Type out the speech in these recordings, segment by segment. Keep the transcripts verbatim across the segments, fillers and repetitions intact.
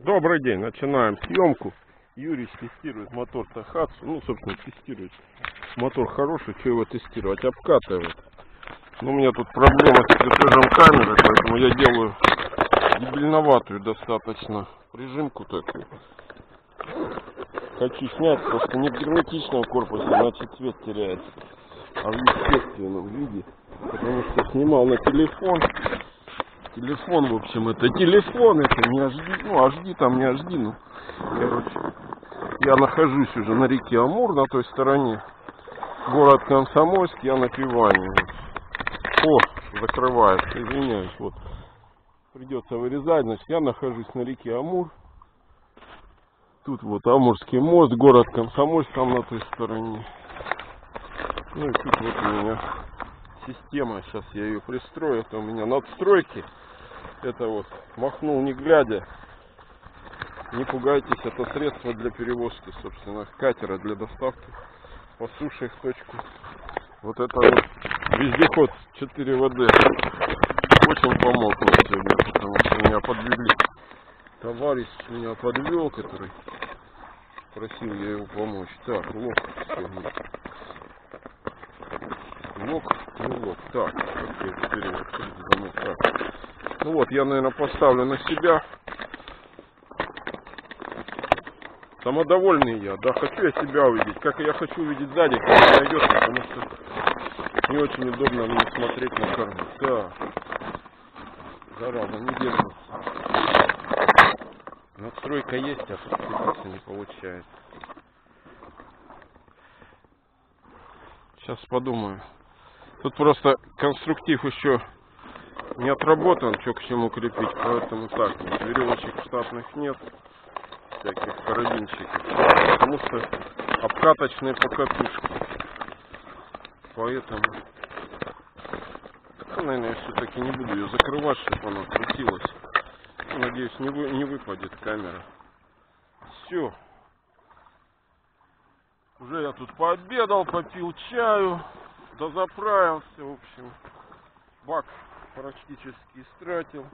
Добрый день, начинаем съемку. Юрий тестирует мотор Тахатсу. Ну, собственно, тестирует. Мотор хороший, что его тестировать? Обкатывает. Но у меня тут проблема с крепежом камеры, поэтому я делаю дебильноватую достаточно прижимку такую. Хочу снять, просто не в герметичном корпусе, иначе цвет теряется, а в естественном виде. Потому что снимал на телефон. Телефон, в общем, это телефон, это не эйч ди, ну, эйч ди там не эйч ди, ну, короче, я нахожусь уже на реке Амур, на той стороне, город Комсомольск, я на Пиване. О, закрывается, извиняюсь, вот, придется вырезать, значит, я нахожусь на реке Амур, тут вот Амурский мост, город Комсомольск, там на той стороне, ну и тут вот у меня система, сейчас я ее пристрою, это у меня надстройки. Это вот, махнул не глядя. Не пугайтесь, это средство для перевозки, собственно, катера для доставки по суше в точку. Вот это вот вездеход четыре вэ дэ очень помог мне сегодня, потому что меня подвели. Товарищ меня подвел, который просил я его помочь. Так, лок, лок, ну лок. Так, теперь замок. Так. Ну вот, я, наверное, поставлю на себя. Самодовольный я, да, хочу я себя увидеть, как и я хочу увидеть сзади, как он идет, потому что не очень удобно мне смотреть на корму. Так, зараза, не держится. Надстройка есть, а подцепиться не получается. Сейчас подумаю. Тут просто конструктив еще не отработан, что к чему крепить, поэтому так, веревочек штатных нет, всяких карабинчиков, потому что обкаточные покатушки, поэтому, ну, наверное, я все-таки не буду ее закрывать, чтобы она крутилась, надеюсь, не, вы, не выпадет камера. Все, уже я тут пообедал, попил чаю, дозаправился, в общем, бак практически истратил.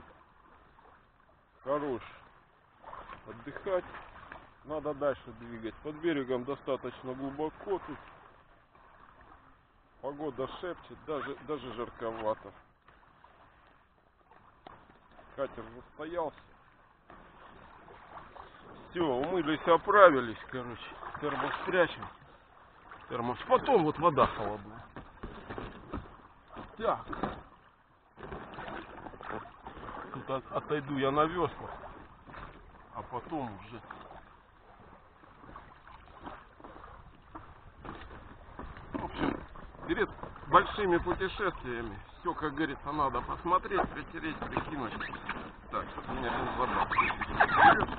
Хорош отдыхать. Надо дальше двигать. Под берегом достаточно глубоко тут. Погода шепчет, даже, даже жарковато. Катер застоялся. Все, умылись, оправились, короче. Термос спрячем. Термос. Потом вот вода холодная. Так. Тут от, отойду я на веслах, а потом уже в общем, перед большими путешествиями все, как говорится, надо посмотреть, притереть, прикинуть. Так, у меня сейчас вода.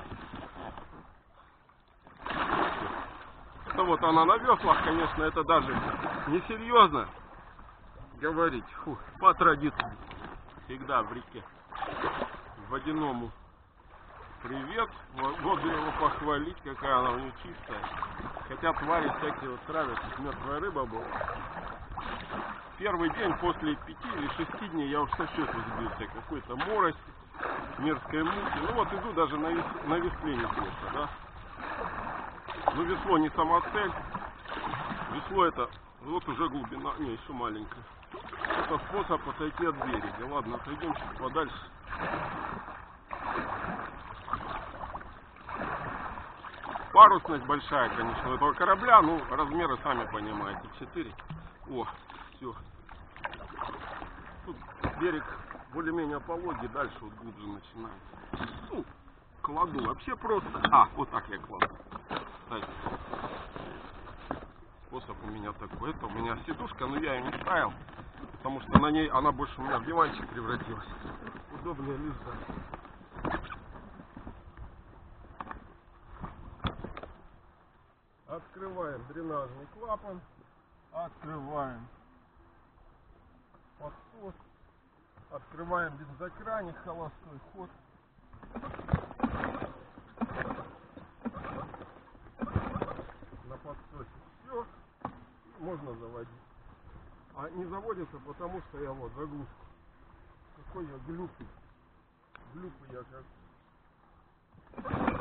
Это вот она на веслах, конечно, это даже несерьезно говорить. Фу, по традиции всегда в реке водяному привет. Воду его похвалить, какая она у нее чистая. Хотя твари всякие вот травятся, мертвая рыба была. Первый день после пяти или шести дней я уж со счета сбился. Какой-то морось, мерзкая муки. Ну вот иду даже на, вес, на весле неплохо, да. Но весло не сама цель. Весло это вот уже глубина, не, еще маленькая. Это способ отойти от берега. Ладно, отойдем чуть подальше. Парусность большая, конечно, у этого корабля, ну, размеры сами понимаете, четыре. О, все. Тут берег более-менее пологий, дальше вот глубже начинается. Ну, кладу вообще просто. А, вот так я кладу. Кстати, способ у меня такой. Это у меня сидушка, но я ее не ставил, потому что на ней она больше у меня в диванчик превратилась. Удобнее лежать. Открываем дренажный клапан. Открываем подсос. Открываем бензокраник, холостой ход. На подсосе все. Можно заводить. А не заводится, потому что я вот заглушку. Какой я глюпый. Глюпый я как.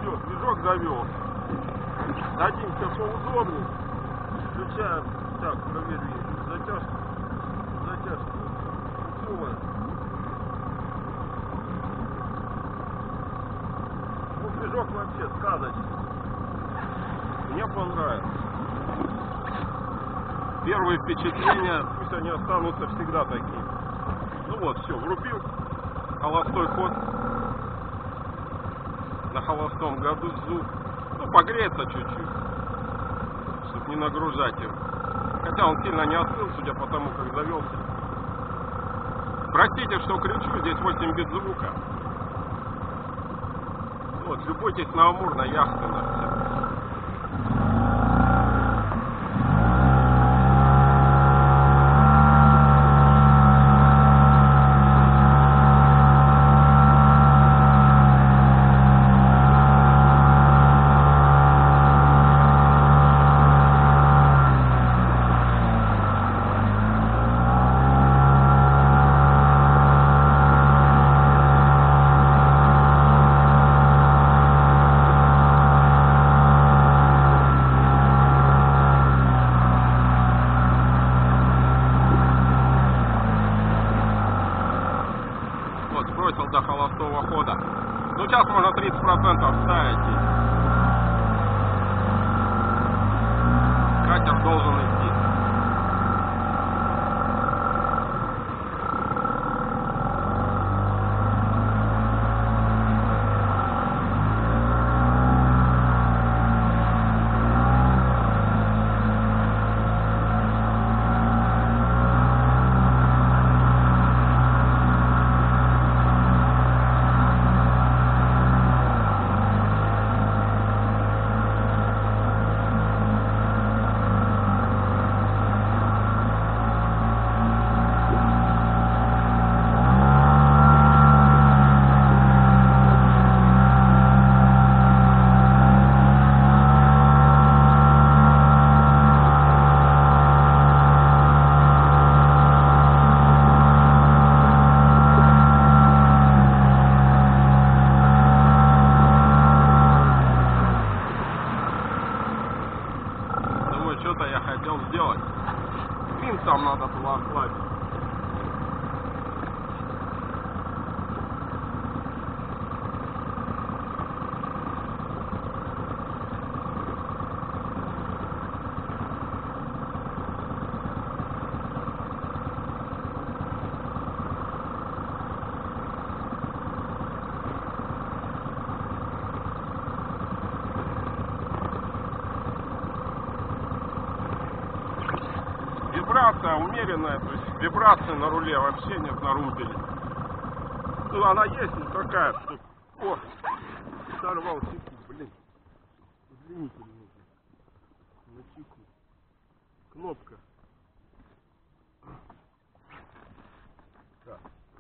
Все, движок завел. Садимся поудобнее. Включаем. Так, проверю. Затяжку. Затяжку. Думаю. Ну, движок вообще сказочный. Мне понравилось. Первые впечатления, пусть они останутся всегда такие. Ну вот, все, врубил. Холостой ход. На холостом году зуб. Ну, погреется чуть-чуть, чтобы не нагружать его. Хотя он сильно не остыл, судя по тому, как завелся. Простите, что кричу, здесь восемь бит звука. Вот, любуйтесь на Амур, на яхты, на все. Сбросил до холостого хода. Ну, сейчас можно тридцать процентов ставить. Катер должен идти. Что-то я хотел сделать. Винт там надо было ослабить. Вибрация умеренная, то есть вибрации на руле вообще нет, на румпеле. Ну, она есть, но такая, что... О, сорвал чеку, блин. Удлинитель нужен. На чеку. Кнопка. Так.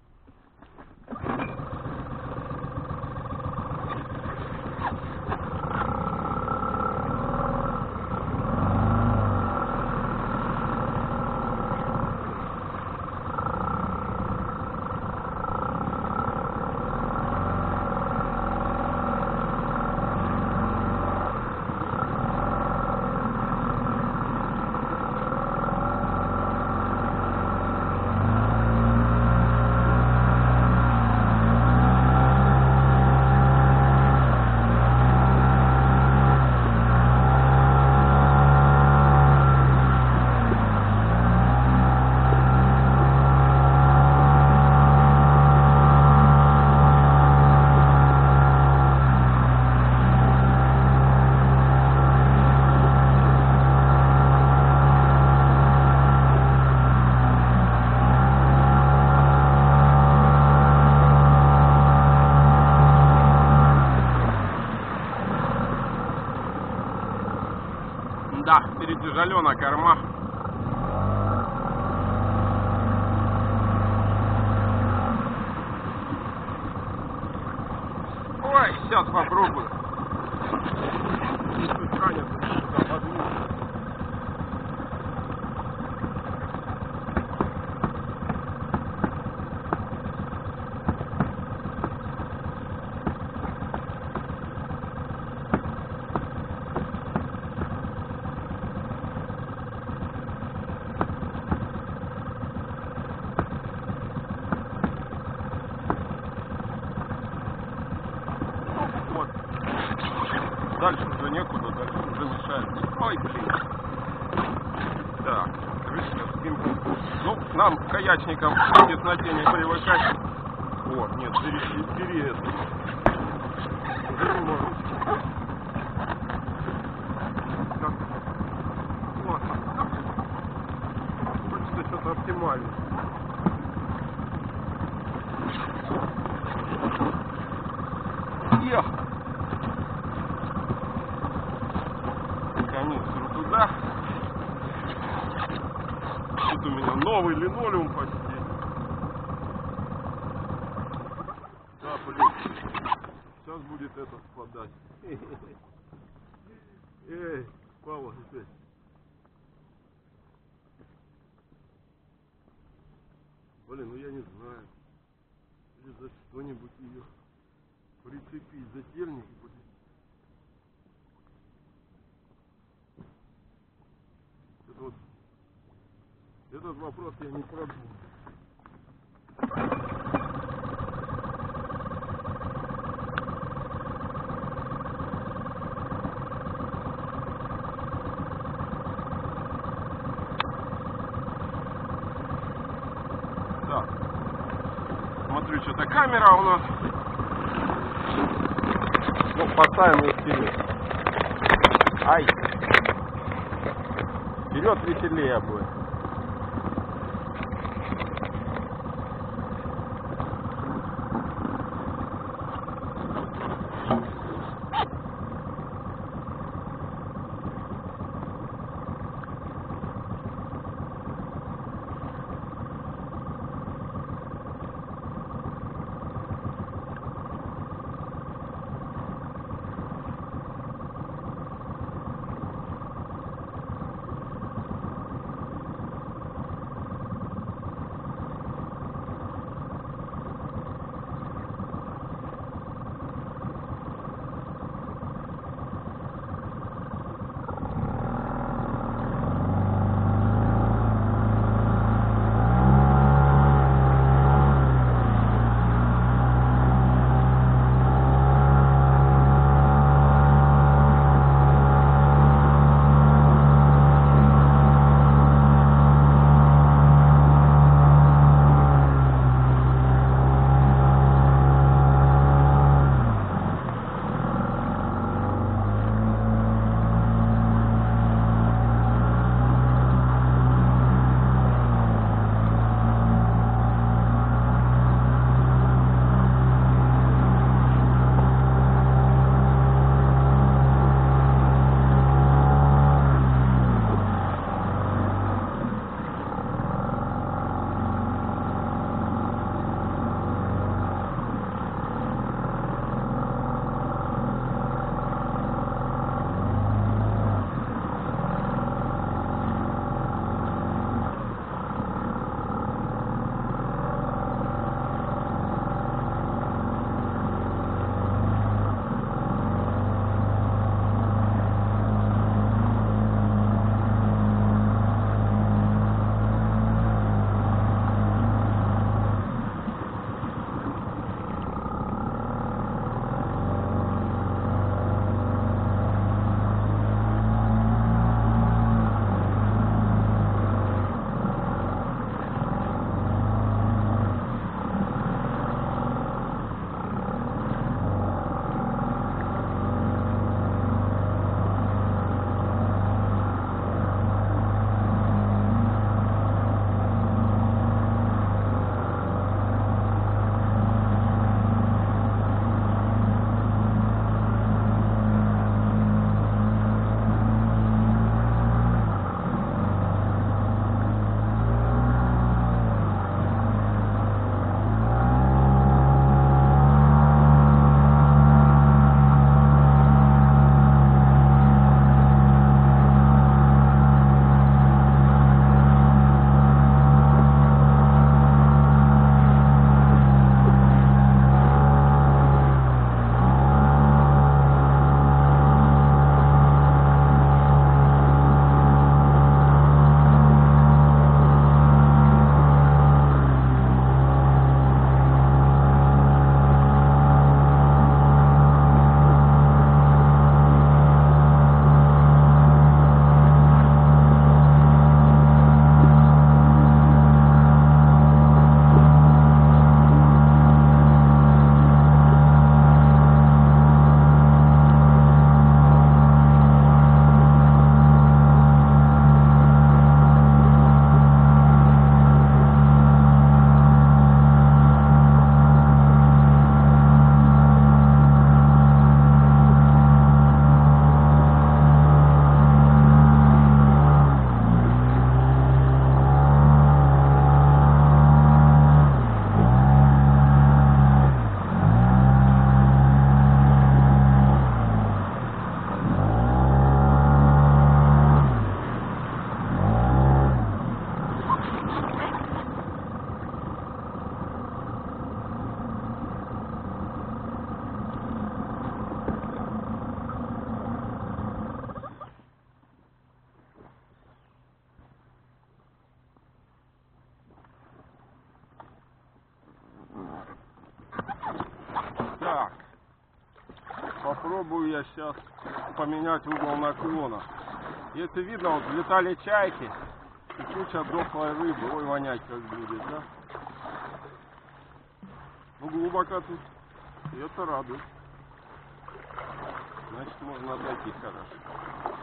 Да, перетяжелена корма. Ой, сейчас попробую. дальше уже некуда, дальше уже мешает. Ой, блин. Так, крышка, спинка. Ну, нам, каячникам, к тесноте не привыкать. Вот, нет, бери, бери это. Бери, может. Так. Ладно. Хочется что-то оптимально. Эх! Канистру туда. Тут у меня новый линолеум почти. Да, блин. Сейчас будет это спадать. Эй, Павла, опять. Блин, ну я не знаю. Или за что-нибудь ее прицепить, зательник будет. Это вот, этот вопрос я не продумал. Так. Смотрю, что-то камера у нас. Ну, поставим ее вперед. Ай! Вперед веселее будет. Попробую я сейчас поменять угол наклона. Если видно, вот взлетали чайки и куча дохлой рыбы. Ой, вонять как будет, да? Ну, глубоко тут. И это радует. Значит, можно отойти хорошо.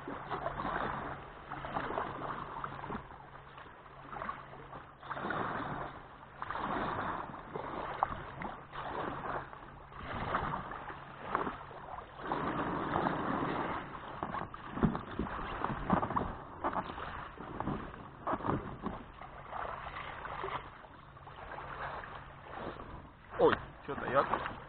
Ой, что-то я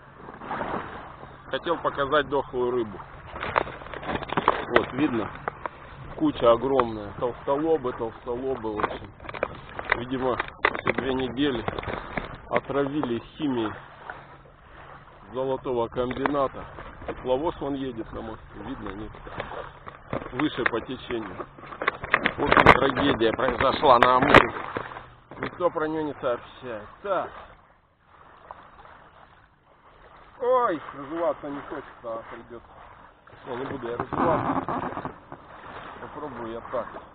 хотел показать дохлую рыбу. Вот, видно, куча огромная. Толстолобы, толстолобы, в общем. Видимо, все две недели отравили химией золотого комбината. Тепловоз вон едет на мосту, видно, нет? Выше по течению. В общем, трагедия произошла на Амуре. Никто про нее не сообщает. Так. Ой, разуваться не хочется, а придется. Я не буду я разуваться. Попробую я так.